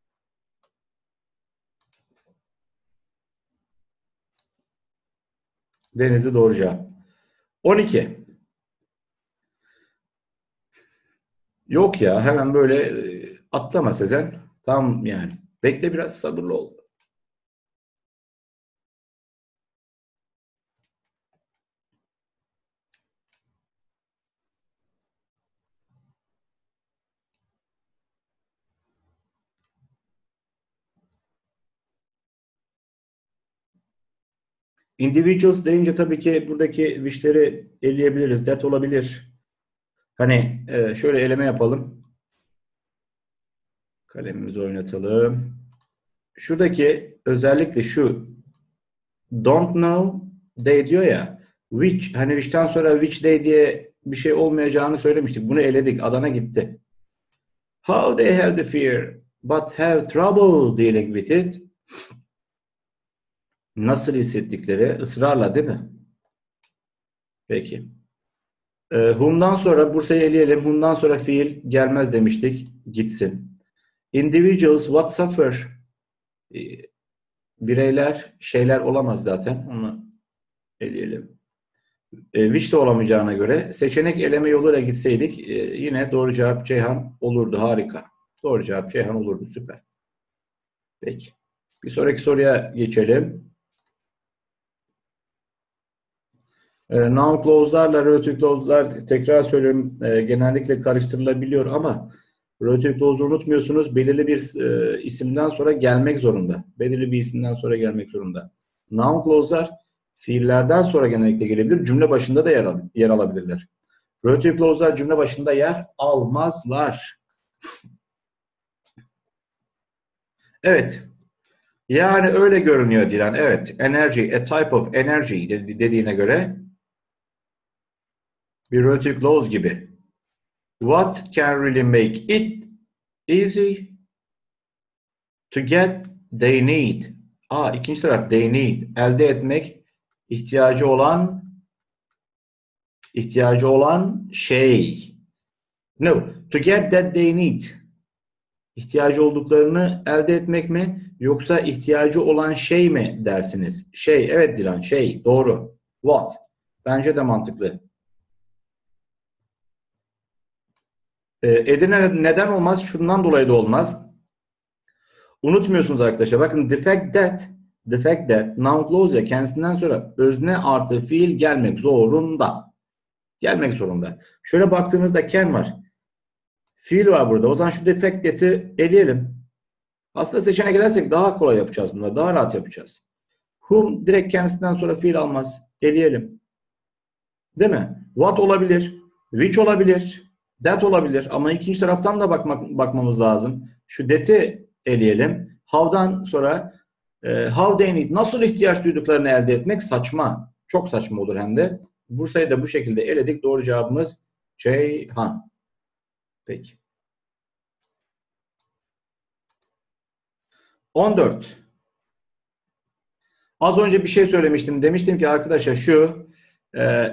Denizli doğru cevap. 12. Yok ya hemen böyle atlama Sezen. Tam yani. Bekle biraz sabırlı ol. Individuals deyince tabii ki buradaki wish'leri eleyebiliriz. That olabilir. Hani şöyle eleme yapalım. Kalemimizi oynatalım. Şuradaki özellikle şu don't know they diyor ya which hani which'ten sonra which they diye bir şey olmayacağını söylemiştik. Bunu eledik. Adana gitti. How they have the fear but have trouble dealing with it. Nasıl hissettikleri ısrarla değil mi? Peki. Whom'dan sonra Bursa'yı eleyelim. Whom'dan sonra fiil gelmez demiştik. Gitsin. Individuals what suffer. Ee, Bireyler şeyler olamaz zaten. Onu eleyelim. Which de olamayacağına göre seçenek eleme yoluyla gitseydik yine doğru cevap Ceyhan olurdu. Harika. Doğru cevap Ceyhan olurdu. Süper. Peki. Bir sonraki soruya geçelim. Noun clause'larla relative clause'lar tekrar söylüyorum genellikle karıştırılabiliyor ama relative clause'u unutmuyorsunuz. Belirli bir isimden sonra gelmek zorunda. Belirli bir isimden sonra gelmek zorunda. Noun clause'lar fiillerden sonra genellikle gelebilir. Cümle başında da yer alabilirler. Relative clause'lar cümle başında yer almazlar. Evet. Yani öyle görünüyor Dilan. Evet. Energy, a type of energy dediğine göre bir relative clause gibi. What can really make it easy to get they need? İkinci taraf they need. Elde etmek ihtiyacı olan şey. No, to get that they need. İhtiyacı olduklarını elde etmek mi yoksa ihtiyacı olan şey mi dersiniz? Şey, evet Dilan, şey, doğru. What? Bence de mantıklı. Edirne neden olmaz? Şundan dolayı da olmaz. Unutmuyorsunuz arkadaşlar. Bakın the fact that noun clause kendisinden sonra özne artı fiil gelmek zorunda. Gelmek zorunda. Şöyle baktığımızda can var. Fiil var burada. O zaman şu the fact that'i eleyelim. Aslında seçenek edersek daha kolay yapacağız bunu. Daha rahat yapacağız. Whom direkt kendisinden sonra fiil almaz. Eleyelim. Değil mi? What olabilir. Which olabilir. That olabilir. Ama ikinci taraftan da bakmamız lazım. Şu that'i eleyelim. How'dan sonra how they need, nasıl ihtiyaç duyduklarını elde etmek saçma. Çok saçma olur hem de. Bursa'yı da bu şekilde eledik. Doğru cevabımız Ceyhan. Peki. 14. Az önce bir şey söylemiştim. Demiştim ki arkadaşlar şu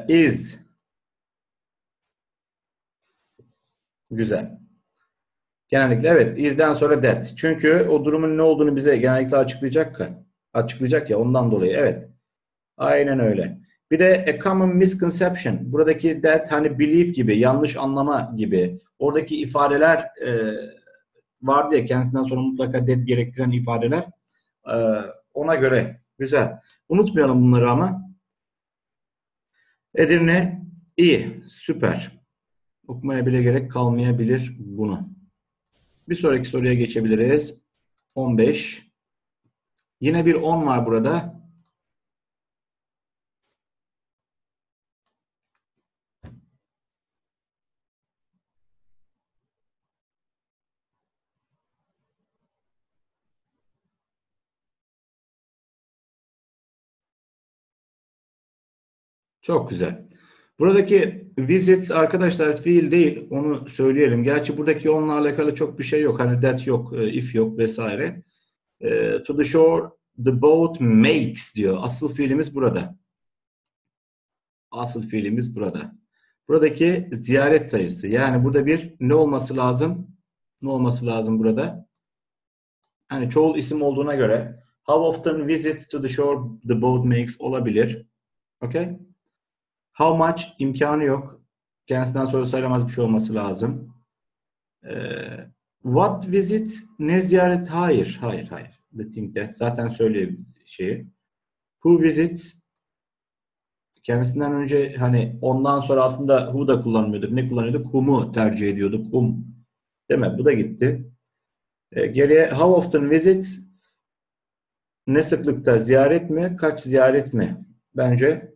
is güzel. Genellikle evet. Is'den sonra that. Çünkü o durumun ne olduğunu bize genellikle açıklayacak ya ondan dolayı. Evet. Aynen öyle. Bir de a common misconception. Buradaki that hani belief gibi, yanlış anlama gibi. Oradaki ifadeler vardı ya kendisinden sonra mutlaka that gerektiren ifadeler. E, Ona göre. Güzel. Unutmayalım bunları ama. Edirne iyi. Süper. Okumaya bile gerek kalmayabilir bunu. Bir sonraki soruya geçebiliriz. 15. Yine bir 10 var burada. Çok güzel. Buradaki visits arkadaşlar fiil değil. Onu söyleyelim. Gerçi buradaki onunla alakalı çok bir şey yok. Hani that yok, if yok vesaire. To the shore the boat makes diyor. Asıl fiilimiz burada. Asıl fiilimiz burada. Buradaki ziyaret sayısı. Yani burada bir ne olması lazım? Ne olması lazım burada? Hani çoğul isim olduğuna göre how often visits to the shore the boat makes olabilir. Okay? How much imkanı yok. Kendisinden sonra sayılamaz bir şey olması lazım. What visit ne ziyaret? Hayır. Hayır. Hayır. The thing that. Zaten söylüyor şeyi. Who visits kendisinden önce hani ondan sonra aslında who da kullanmıyorduk. Ne kullanıyorduk? Whom'u tercih ediyorduk. Whom. Değil mi? Bu da gitti. Geriye how often visits ne sıklıkta ziyaret mi? Kaç ziyaret mi? Bence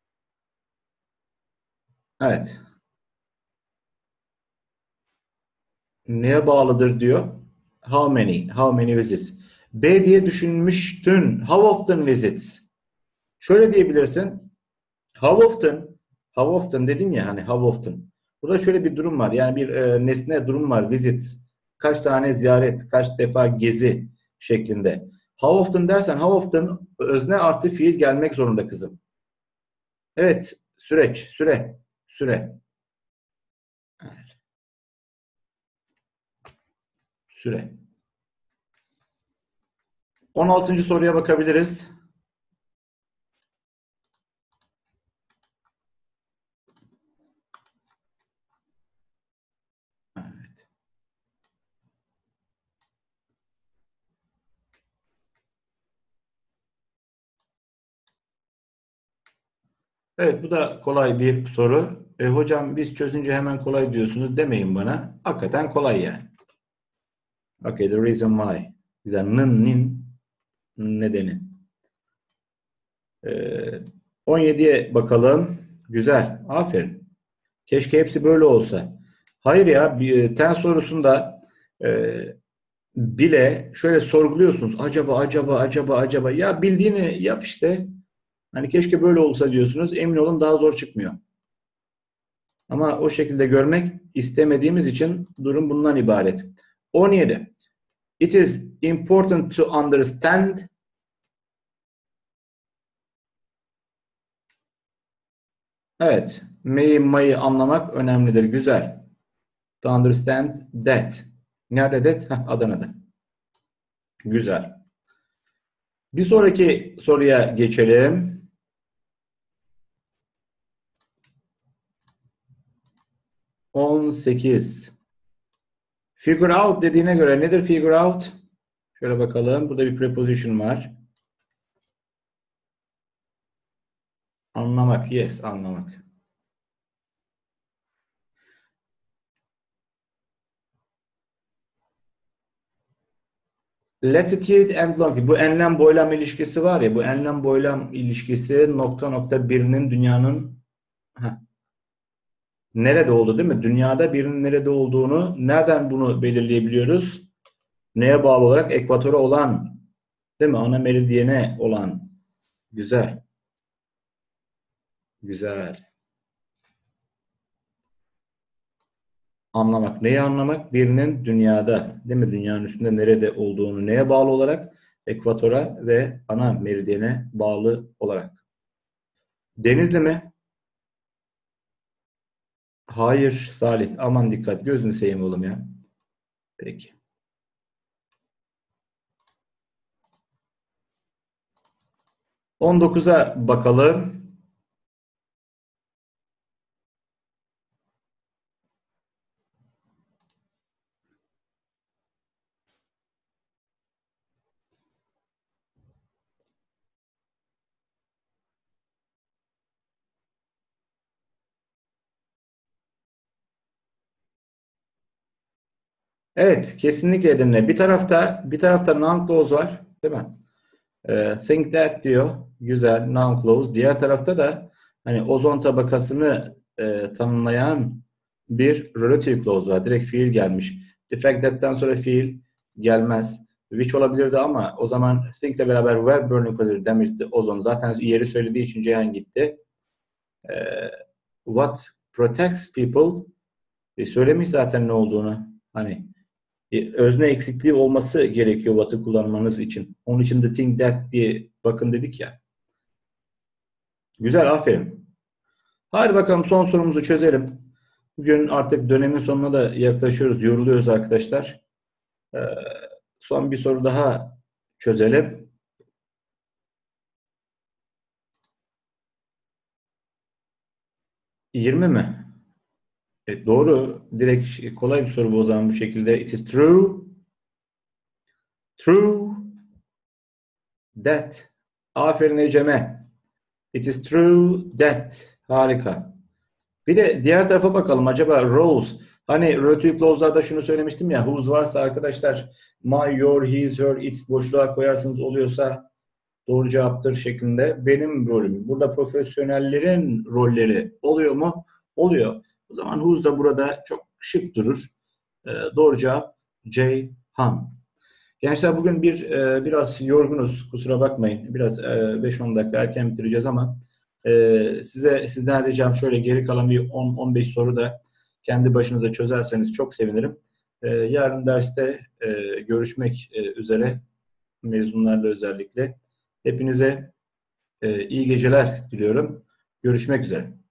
evet. Neye bağlıdır diyor. How many? How many visits? B diye düşünmüştün. How often visits? Şöyle diyebilirsin. How often? How often dedin ya hani how often. Burada şöyle bir durum var. Yani bir nesne durum var. Visits. Kaç tane ziyaret, kaç defa gezi şeklinde. How often dersen how often özne artı fiil gelmek zorunda kızım. Evet. Süreç. Süre. Süre. Süre. 16. soruya bakabiliriz. Evet, bu da kolay bir soru. Hocam biz çözünce hemen kolay diyorsunuz demeyin bana. Hakikaten kolay yani. Okay, the reason why. Güzel. Nin nedeni. 17'ye bakalım. Güzel. Aferin. Keşke hepsi böyle olsa. Hayır ya, bir ten sorusunda e, bile şöyle sorguluyorsunuz. Acaba. Ya bildiğini yap işte. Hani keşke böyle olsa diyorsunuz. Emin olun daha zor çıkmıyor. Ama o şekilde görmek istemediğimiz için durum bundan ibaret. 17. It is important to understand. Evet. May'ı anlamak önemlidir. Güzel. To understand that. Nerede that? Adana'da. Güzel. Bir sonraki soruya geçelim. 18. Figure out dediğine göre nedir figure out? Şöyle bakalım. Burada bir preposition var. Anlamak. Yes, anlamak. Latitude and longitude. Bu enlem boylam ilişkisi var ya. Bu enlem boylam ilişkisi nokta nokta birinin dünyanın heh, nerede olduğu değil mi? Dünyada birinin nerede olduğunu nereden bunu belirleyebiliyoruz? Neye bağlı olarak? Ekvatora olan değil mi? Ana meridyene olan. Güzel. Güzel. Anlamak. Neyi anlamak? Birinin dünyada, değil mi? Dünyanın üstünde nerede olduğunu neye bağlı olarak? Ekvatora ve ana meridyene bağlı olarak. Denizli mi? Hayır Salih. Aman dikkat. Gözünü seveyim oğlum ya. Peki. On dokuza bakalım. Evet, kesinlikle Edirne. Bir tarafta noun clause var, değil mi? Think that diyor. Güzel, noun clause. Diğer tarafta da hani ozon tabakasını tanımlayan bir relative clause var. Direkt fiil gelmiş. The fact that'ten sonra fiil gelmez. Which olabilirdi ama o zaman think'le beraber were burning olabilir demişti ozon. Zaten yeri söylediği için Ceyhan gitti. What protects people söylemiş zaten ne olduğunu. Hani özne eksikliği olması gerekiyor what'ı kullanmanız için. Onun için de think that diye bakın dedik ya. Güzel, aferin. Hadi bakalım son sorumuzu çözelim. Bugün artık dönemin sonuna da yaklaşıyoruz. Yoruluyoruz arkadaşlar. Ee, son bir soru daha çözelim. 20 mi? Doğru. Direkt kolay bir soru bu o zaman bu şekilde. It is true that. Aferin Ecem'e. It is true that. Harika. Bir de diğer tarafa bakalım. Acaba roles. Hani relative clause'larda şunu söylemiştim ya. Whose varsa arkadaşlar my, your, his, her, its boşluğa koyarsınız oluyorsa doğru cevaptır şeklinde. Benim rolüm. Burada profesyonellerin rolleri oluyor mu? Oluyor. O zaman whose da burada çok şık durur. Doğru cevap Ceyhan. Gençler bugün biraz yorgunuz. Kusura bakmayın. Biraz 5-10 dakika erken bitireceğiz ama sizden ricam şöyle geri kalan bir 10-15 soru da kendi başınıza çözerseniz çok sevinirim. Yarın derste görüşmek üzere mezunlarla özellikle. Hepinize iyi geceler diliyorum. Görüşmek üzere.